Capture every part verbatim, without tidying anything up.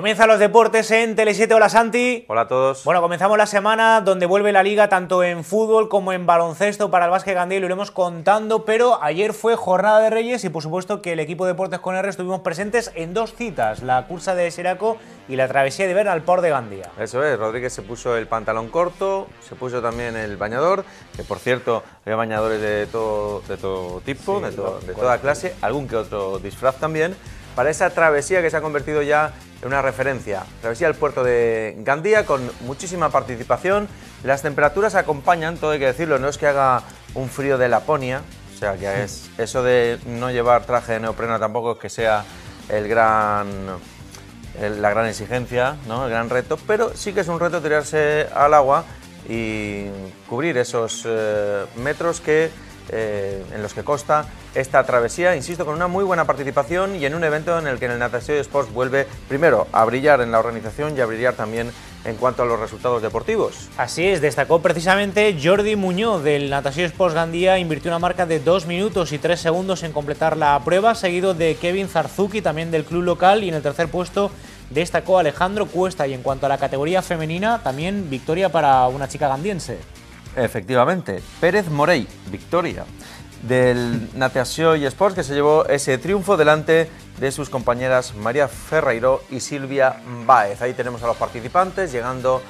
Comienzan los deportes en Tele siete. Hola Santi. Hola a todos. Bueno, comenzamos la semana donde vuelve la liga tanto en fútbol como en baloncesto para el Básquet Gandía y lo iremos contando, pero ayer fue Jornada de Reyes y por supuesto que el equipo de Deportes con R estuvimos presentes en dos citas, la cursa de Xeraco y la travesía de Berna al Port de Gandía. Eso es, Rodríguez se puso el pantalón corto, se puso también el bañador, que por cierto había bañadores de todo, de todo tipo, sí, de, to, de toda clase, algún que otro disfraz también, para esa travesía que se ha convertido ya en una referencia. Travesía del puerto de Gandía con muchísima participación. Las temperaturas acompañan, todo hay que decirlo, no es que haga un frío de Laponia, o sea que es eso de no llevar traje de neopreno tampoco es que sea el gran, el, la gran exigencia, ¿no? El gran reto, pero sí que es un reto tirarse al agua y cubrir esos eh, metros que Eh, en los que consta esta travesía, insisto, con una muy buena participación y en un evento en el que el Natació Sports vuelve primero a brillar en la organización y a brillar también en cuanto a los resultados deportivos. Así es, destacó precisamente Jordi Muñoz del Natació Sports Gandía, invirtió una marca de dos minutos y tres segundos en completar la prueba, seguido de Kevin Zarzuki, también del club local, y en el tercer puesto destacó Alejandro Cuesta. Y en cuanto a la categoría femenina, también victoria para una chica gandiense. Efectivamente, Pérez Morey, victoria del Natació y Sports, que se llevó ese triunfo delante de sus compañeras María Ferreiro y Silvia Báez. Ahí tenemos a los participantes llegando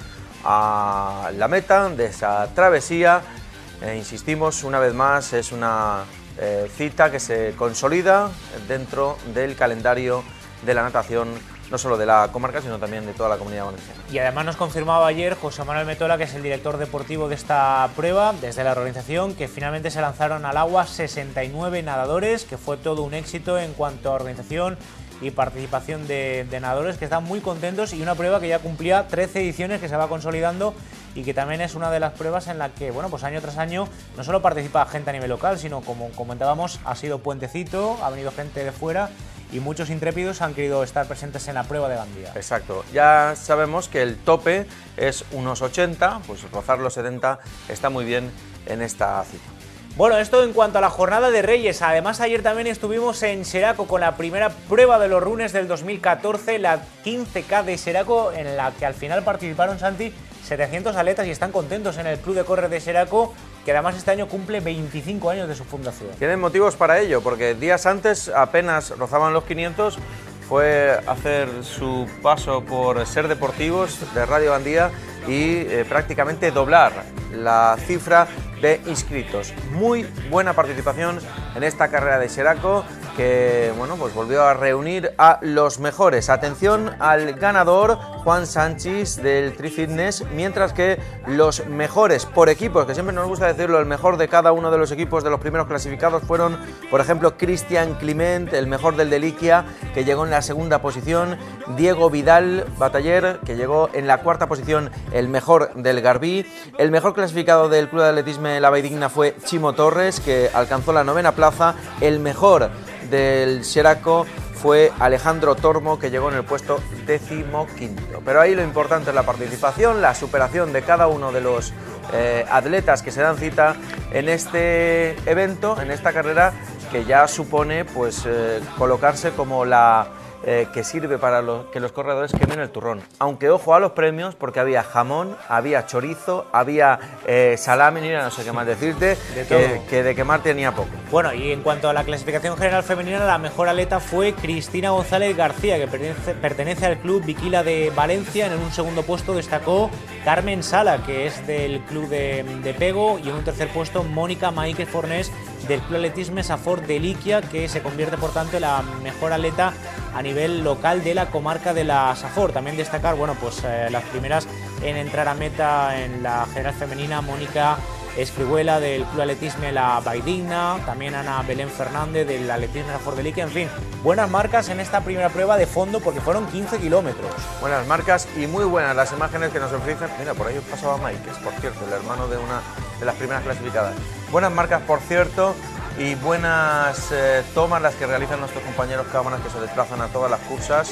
a la meta de esa travesía. Eh, insistimos, una vez más, es una eh, cita que se consolida dentro del calendario de la natación, no solo de la comarca, sino también de toda la Comunidad Valenciana. Y además nos confirmaba ayer José Manuel Metola, que es el director deportivo de esta prueba, desde la organización, que finalmente se lanzaron al agua sesenta y nueve nadadores, que fue todo un éxito en cuanto a organización y participación de, de nadadores, que están muy contentos, y una prueba que ya cumplía trece ediciones, que se va consolidando y que también es una de las pruebas en la que, bueno, pues año tras año no solo participa gente a nivel local, sino, como comentábamos, ha sido puentecito, ha venido gente de fuera y muchos intrépidos han querido estar presentes en la prueba de Gandía. Exacto, ya sabemos que el tope es unos ochenta, pues rozar los setenta está muy bien en esta cita. Bueno, esto en cuanto a la jornada de Reyes. Además, ayer también estuvimos en Xeraco con la primera prueba de los runes del dos mil catorce, la quince K de Xeraco, en la que al final participaron, Santi, setecientos atletas y están contentos en el Club de Correr de Xeraco, que además este año cumple veinticinco años de su fundación. Tienen motivos para ello, porque días antes apenas rozaban los quinientos, fue hacer su paso por Ser Deportivos de Radio Gandía y eh, prácticamente doblar la cifra de inscritos. Muy buena participación en esta carrera de Xeraco, que bueno, pues volvió a reunir a los mejores. Atención al ganador, Juan Sánchez del Tri Fitness, mientras que los mejores por equipos, que siempre nos gusta decirlo, el mejor de cada uno de los equipos de los primeros clasificados fueron, por ejemplo, Cristian Climent, el mejor del Deliquia, que llegó en la segunda posición, Diego Vidal Bataller, que llegó en la cuarta posición, el mejor del Garbí, el mejor clasificado del Club de Atletismo La Valldigna fue Chimo Torres, que alcanzó la novena plaza, el mejor del Xeraco fue Alejandro Tormo, que llegó en el puesto decimoquinto. Pero ahí lo importante es la participación, la superación de cada uno de los eh, atletas que se dan cita en este evento, en esta carrera, que ya supone pues eh, colocarse como la eh, que sirve para lo, que los corredores quemen el turrón. Aunque ojo a los premios, porque había jamón, había chorizo, había eh, salami, mira, no sé qué más decirte, de que, que de quemar tenía poco. Bueno, y en cuanto a la clasificación general femenina, la mejor atleta fue Cristina González García, que pertenece, pertenece al club Viquila de Valencia. En un segundo puesto destacó Carmen Sala, que es del club de, de Pego, y en un tercer puesto Mónica Maíquez Fornés, del Club Atletisme Safor de Liquia, que se convierte por tanto en la mejor atleta a nivel local de la comarca de la Safor. También destacar, bueno, pues eh, las primeras en entrar a meta en la general femenina, Mónica Escribuela del Club Atletisme La Valldigna, también Ana Belén Fernández del Atletisme Safor de Liquia. En fin, buenas marcas en esta primera prueba de fondo, porque fueron quince kilómetros. Buenas marcas y muy buenas las imágenes que nos ofrecen. Mira, por ahí pasaba Mike, que es, por cierto, el hermano de una de las primeras clasificadas. Buenas marcas, por cierto, y buenas eh, tomas las que realizan nuestros compañeros cámaras, que se desplazan a todas las cursas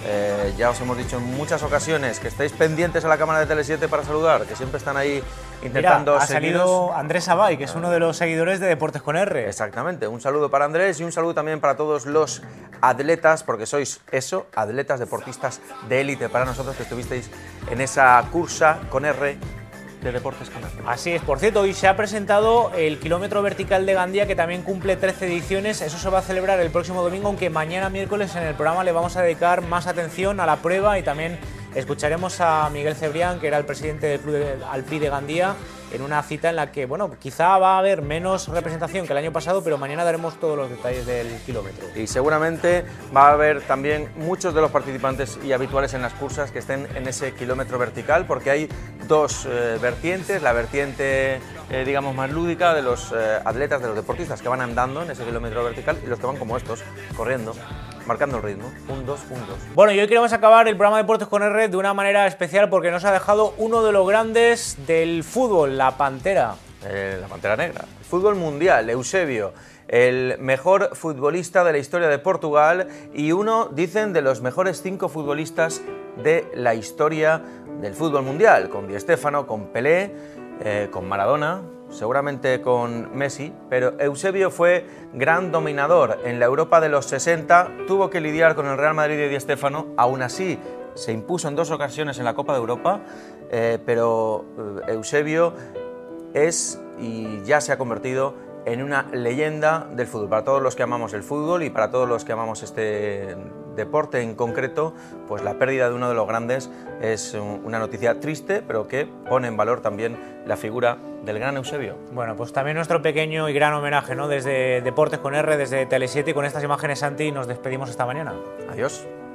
Eh, ya os hemos dicho en muchas ocasiones que estéis pendientes a la cámara de Tele siete para saludar, que siempre están ahí intentando Mira, ha seguiros. salido Andrés Abay, que es uno de los seguidores de Deportes con R. Exactamente, un saludo para Andrés y un saludo también para todos los atletas, porque sois eso, atletas, deportistas de élite para nosotros que estuvisteis en esa cursa con R de Deportes con R. Así es, por cierto, hoy se ha presentado el kilómetro vertical de Gandía, que también cumple trece ediciones. Eso se va a celebrar el próximo domingo, aunque mañana miércoles en el programa le vamos a dedicar más atención a la prueba y también escucharemos a Miguel Cebrián, que era el presidente del Club de Alpí de Gandía, en una cita en la que, bueno, quizá va a haber menos representación que el año pasado, pero mañana daremos todos los detalles del kilómetro. Y seguramente va a haber también muchos de los participantes y habituales en las cursas que estén en ese kilómetro vertical, porque hay dos eh, vertientes, la vertiente, eh, digamos, más lúdica de los eh, atletas, de los deportistas que van andando en ese kilómetro vertical y los que van como estos, corriendo, marcando el ritmo, un dos, un dos. Bueno, y hoy queremos acabar el programa Deportes con R de una manera especial porque nos ha dejado uno de los grandes del fútbol, la Pantera. Eh, la Pantera Negra. Fútbol mundial, Eusebio, el mejor futbolista de la historia de Portugal y uno, dicen, de los mejores cinco futbolistas de la historia del fútbol mundial, con Di Stéfano, con Pelé, eh, con Maradona, seguramente con Messi, pero Eusebio fue gran dominador en la Europa de los sesenta, tuvo que lidiar con el Real Madrid de Di Stéfano, aún así se impuso en dos ocasiones en la Copa de Europa, eh, pero eh, Eusebio es y ya se ha convertido en una leyenda del fútbol. Para todos los que amamos el fútbol y para todos los que amamos este deporte en concreto, pues la pérdida de uno de los grandes es una noticia triste, pero que pone en valor también la figura del gran Eusebio. Bueno, pues también nuestro pequeño y gran homenaje, ¿no? Desde Deportes con R, desde Tele siete, y con estas imágenes, Santi, nos despedimos esta mañana. Adiós.